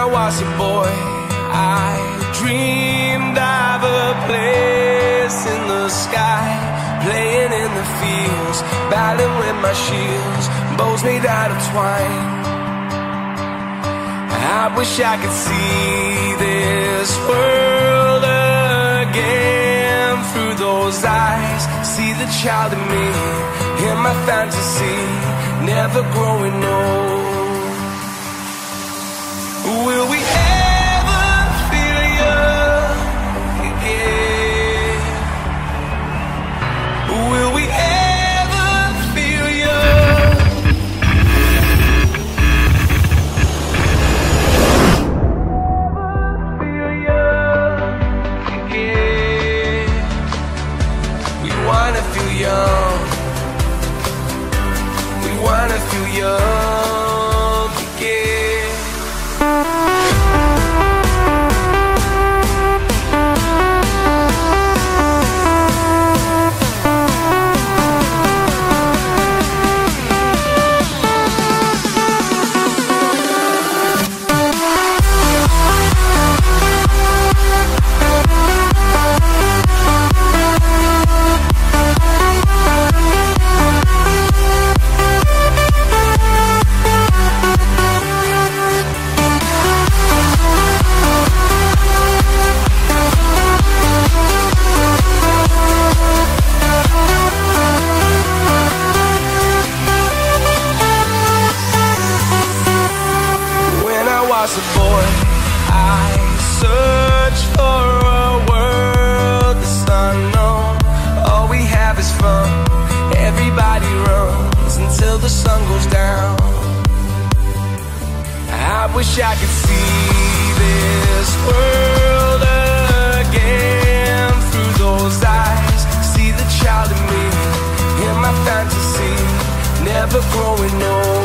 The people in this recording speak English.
I was a boy, I dreamed of a place in the sky, playing in the fields, battling with my shields, bows made out of twine. I wish I could see this world again through those eyes, see the child in me, in my fantasy, never growing old. Will we ever feel young again? Will we ever feel young? Feel young again? We wanna feel young. We wanna feel young again. As a boy, I searched for a world that's unknown. All we have is fun. Everybody runs until the sun goes down. I wish I could see this world again through those eyes, see the child in me, in my fantasy, never growing old.